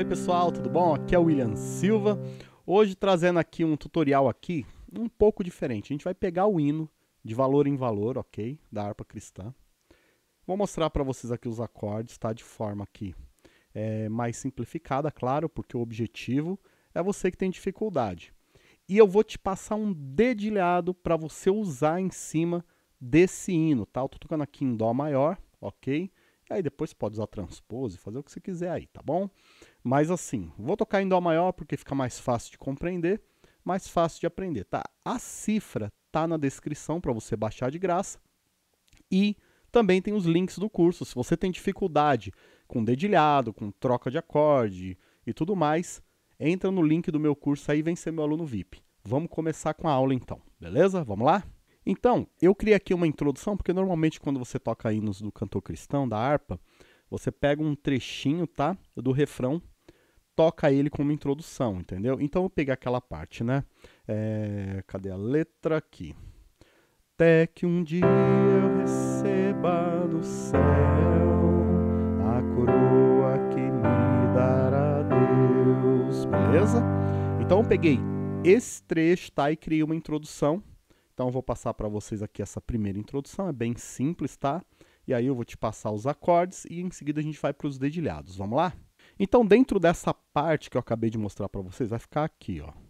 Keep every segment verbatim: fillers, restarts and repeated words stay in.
pessoal, tudo bom? Aqui é o William Silva, hoje trazendo aqui um tutorial aqui um pouco diferente. A gente vai pegar o hino de valor em valor, ok? Da harpa cristã. Vou mostrar para vocês aqui os acordes, tá? De forma aqui é, mais simplificada, claro, porque o objetivo é você que tem dificuldade. E eu vou te passar um dedilhado para você usar em cima desse hino, tá? Eu tô tocando aqui em Dó maior, ok? E aí depois você pode usar transpose, fazer o que você quiser aí, tá bom? Mas assim, vou tocar em Dó maior porque fica mais fácil de compreender, mais fácil de aprender, tá? A cifra tá na descrição para você baixar de graça e também tem os links do curso. Se você tem dificuldade com dedilhado, com troca de acorde e tudo mais, entra no link do meu curso aí e vem ser meu aluno V I P. Vamos começar com a aula então, beleza? Vamos lá? Então, eu criei aqui uma introdução, porque normalmente quando você toca hinos do cantor cristão, da harpa, você pega um trechinho, tá? Do refrão, toca ele como introdução, entendeu? Então eu peguei aquela parte, né? É, cadê a letra aqui? Até que um dia eu receba do céu a coroa que me dará Deus, beleza? Então eu peguei esse trecho, tá? E criei uma introdução. Então eu vou passar para vocês aqui essa primeira introdução, é bem simples, tá? E aí eu vou te passar os acordes e em seguida a gente vai para os dedilhados, vamos lá? Então dentro dessa parte que eu acabei de mostrar para vocês, vai ficar aqui, ó.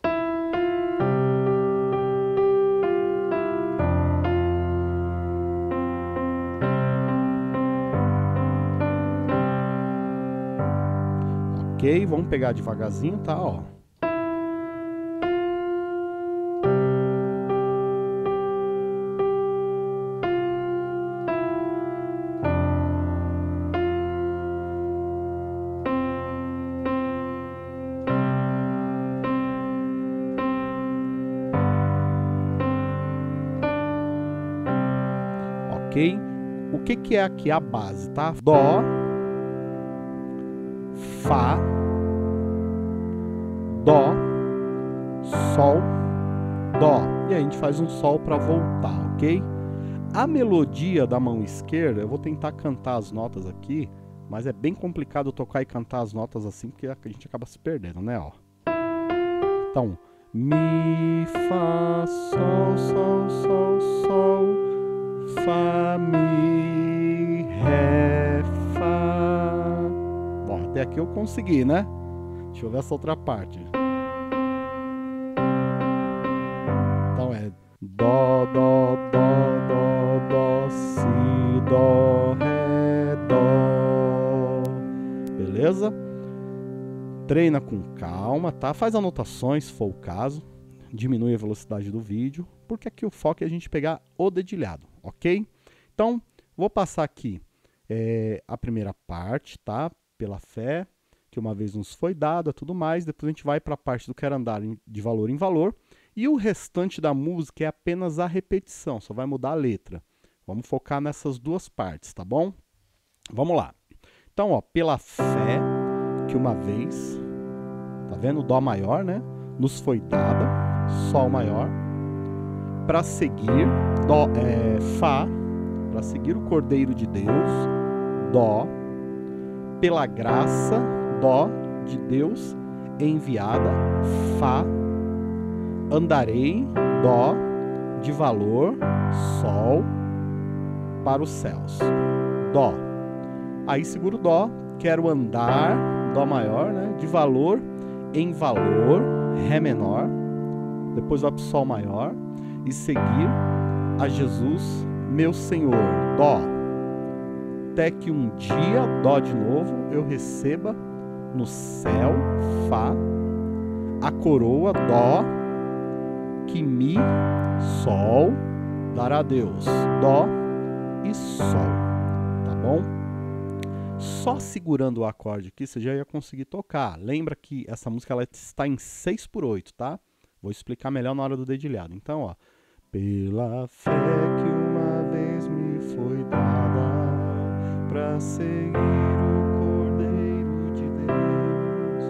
Ok, vamos pegar devagarzinho, tá? Ó. Ok? O que que é aqui a base, tá? Dó, Fá, Dó, Sol, Dó. E aí a gente faz um Sol para voltar, ok? A melodia da mão esquerda, eu vou tentar cantar as notas aqui, mas é bem complicado tocar e cantar as notas assim, porque a gente acaba se perdendo, né? Ó. Então, Mi, Fá, Sol, Sol, Sol, Sol, Fá, Mi, Ré, Fá. Bom, até aqui eu consegui, né? Deixa eu ver essa outra parte. Então é Dó, Dó, Dó, Dó, Dó, Si, Dó, Ré, Dó. Beleza? Treina com calma, tá? Faz anotações, se for o caso. Diminui a velocidade do vídeo, porque aqui o foco é a gente pegar o dedilhado, ok? Então, vou passar aqui é, a primeira parte, tá? Pela fé, que uma vez nos foi dada, tudo mais. Depois a gente vai para a parte do quero andar de valor em valor. E o restante da música é apenas a repetição, só vai mudar a letra. Vamos focar nessas duas partes, tá bom? Vamos lá. Então, ó, pela fé, que uma vez, tá vendo? Dó maior, né? Nos foi dada, Sol maior. Para seguir, Dó, é, Fá, para seguir o Cordeiro de Deus, Dó. Pela graça, Dó de Deus enviada, Fá. Andarei, Dó, de valor, Sol, para os céus, Dó. Aí seguro Dó, quero andar, Dó maior, né? De valor em valor, Ré menor. Depois vai para o Sol maior e seguir a Jesus, meu Senhor, Dó. Até que um dia, Dó de novo, eu receba no céu, Fá, a coroa, Dó, que Mi, Sol, dará a Deus, Dó e Sol, tá bom? Só segurando o acorde aqui, você já ia conseguir tocar. Lembra que essa música ela está em seis por oito, tá? Vou explicar melhor na hora do dedilhado. Então, ó. Pela fé que uma vez me foi dada pra seguir o Cordeiro de Deus.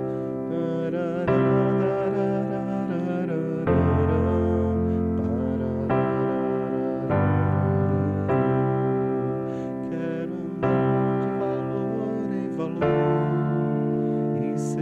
Quero andar de valor em valor e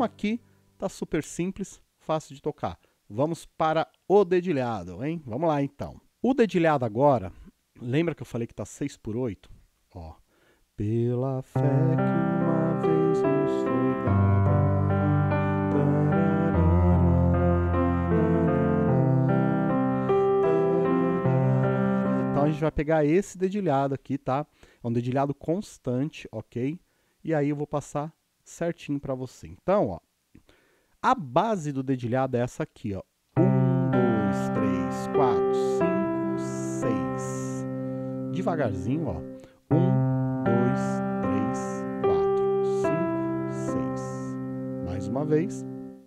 Como aqui tá super simples, fácil de tocar. Vamos para o dedilhado, hein? Vamos lá então. O dedilhado agora, lembra que eu falei que tá seis por oito? Ó. Pela fé que uma vez nos foi dada. Então a gente vai pegar esse dedilhado aqui, tá? É um dedilhado constante, ok? E aí eu vou passar certinho para você. Então, ó, a base do dedilhado é essa aqui, ó. Um, dois, três, quatro, cinco, seis. Devagarzinho, ó. Um, dois, três, quatro, cinco, seis. Mais uma vez.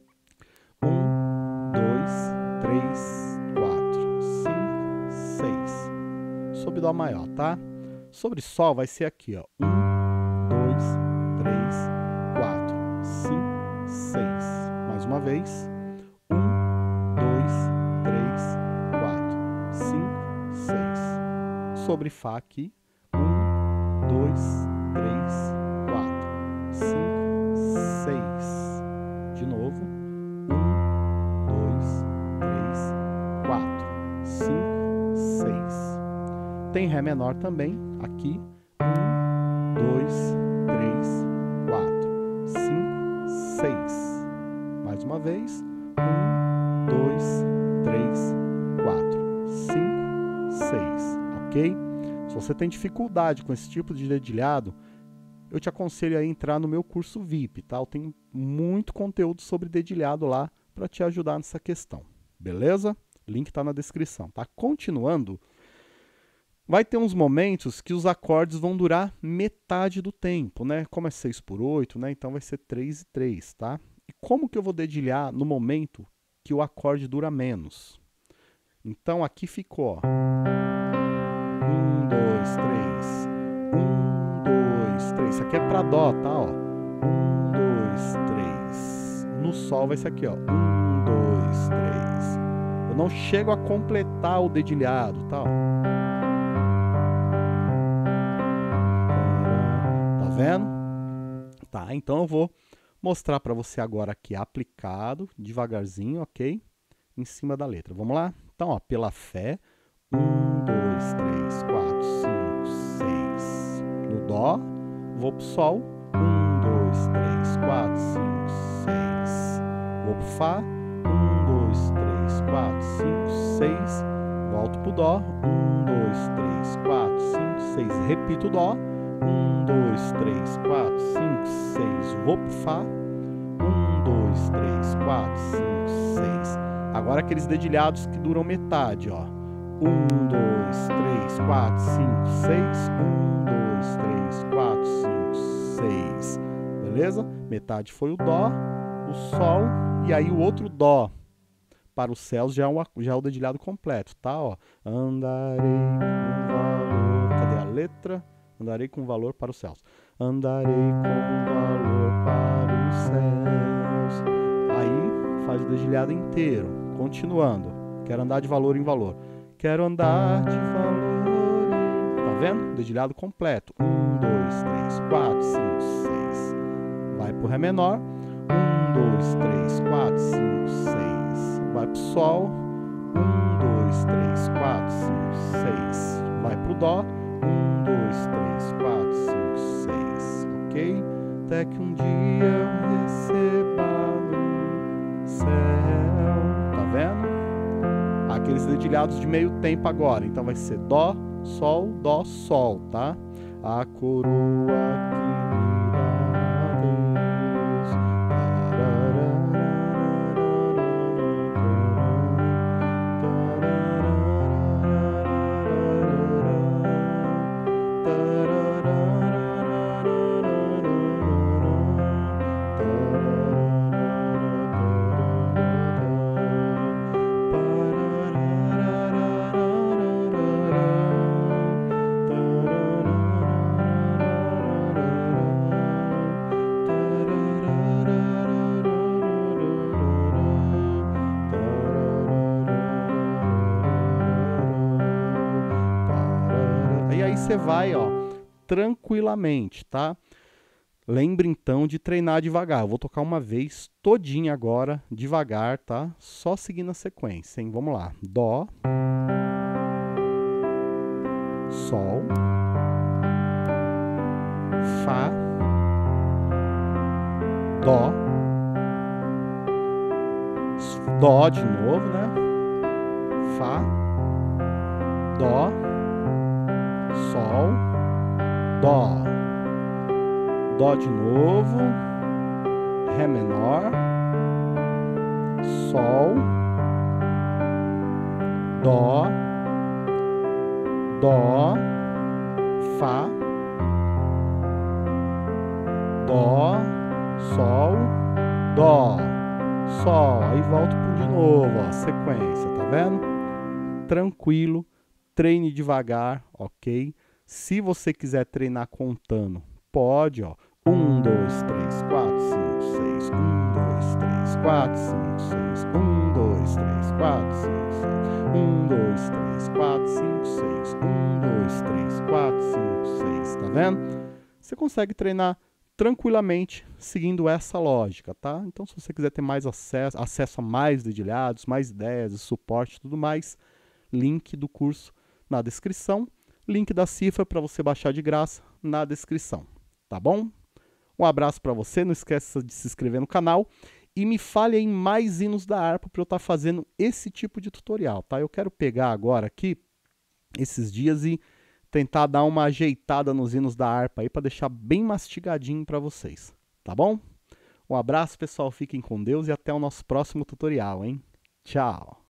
Um, dois, três, quatro, cinco, seis. Sob Dó maior, tá? Sobre Sol vai ser aqui, ó. Um, dois, três, quatro, cinco, seis. Mais uma vez. Um, dois, três, quatro, cinco, seis. Sobre Fá aqui. Um, dois, três, quatro, cinco, seis. De novo. Um, dois, três, quatro, cinco, seis. Tem Ré menor também, aqui. Um, dois, três, quatro, cinco, seis. Mais uma vez. Um, dois, três, quatro, cinco, seis. Ok? Se você tem dificuldade com esse tipo de dedilhado, eu te aconselho a entrar no meu curso V I P, tá? Eu tenho muito conteúdo sobre dedilhado lá para te ajudar nessa questão. Beleza? Link está na descrição, tá? Continuando. Vai ter uns momentos que os acordes vão durar metade do tempo, né? Como é seis por oito, né? Então vai ser três e três, tá? E como que eu vou dedilhar no momento que o acorde dura menos? Então aqui ficou, ó. Um, dois, três. Um, dois, três. Isso aqui é para Dó, tá? Ó. Um, dois, três. No Sol vai ser aqui, ó. Um, dois, três. Eu não chego a completar o dedilhado, tá? Ó. Vendo? Tá, então eu vou mostrar para você agora aqui aplicado, devagarzinho, ok? Em cima da letra. Vamos lá? Então, ó, pela fé. Um, dois, três, quatro, cinco, seis. No Dó. Vou pro Sol. Um, dois, três, quatro, cinco, seis. Vou pro Fá. Um, dois, três, quatro, cinco, seis. Volto pro Dó. Um, dois, três, quatro, cinco, seis. Repito o Dó. Um, dois, três, quatro, cinco, seis. Vou pro Fá. Um, dois, três, quatro, cinco, seis. Agora aqueles dedilhados que duram metade, ó. Um, dois, três, quatro, cinco, seis. Um, dois, três, quatro, cinco, seis. Beleza? Metade foi o Dó, o Sol e aí o outro Dó. Para os céus já é, um, já é o dedilhado completo, tá? Ó. Andarei com valor. Cadê a letra? Andarei com valor para os céus. Andarei com valor para os céus. Aí faz o dedilhado inteiro. Continuando. Quero andar de valor em valor. Quero andar de valor em... Tá vendo? Dedilhado completo. Um, dois, três, quatro, cinco, seis. Vai pro Ré menor. Um, dois, três, quatro, cinco, seis. Vai pro Sol. Um, dois, três, quatro, cinco, seis. Vai pro Dó. Um, dois, três, quatro, cinco, seis, ok? Até que um dia eu receba no céu. Tá vendo? Aqueles dedilhados de meio tempo agora. Então vai ser Dó, Sol, Dó, Sol, tá? A coroa que me dá Deus. Você vai, ó, tranquilamente, tá? Lembre então de treinar devagar. Eu vou tocar uma vez todinha agora, devagar, tá? Só seguindo a sequência, hein? Vamos lá. Dó, Sol, Fá, Dó, Dó de novo, né? Fá, Dó, Sol, Dó, Dó de novo, Ré menor, Sol, Dó, Dó, Fá, Dó, Sol, Dó, Sol. Aí volto de novo, ó, sequência, tá vendo? Tranquilo, treine devagar, ok? Se você quiser treinar contando, pode, ó. um, dois, três, quatro, cinco, seis. um, dois, três, quatro, cinco, seis. um, dois, três, quatro, cinco, seis. um, dois, três, quatro, cinco, seis. um, dois, três, quatro, cinco, seis. Tá vendo? Você consegue treinar tranquilamente seguindo essa lógica, tá? Então, se você quiser ter mais acesso, acesso a mais dedilhados, mais ideias, suporte e tudo mais, link do curso na descrição. Link da cifra para você baixar de graça na descrição, tá bom? Um abraço para você, não esqueça de se inscrever no canal e me fale aí mais hinos da harpa para eu estar fazendo esse tipo de tutorial, tá? Eu quero pegar agora aqui, esses dias, e tentar dar uma ajeitada nos hinos da harpa aí para deixar bem mastigadinho para vocês, tá bom? Um abraço, pessoal, fiquem com Deus e até o nosso próximo tutorial, hein? Tchau!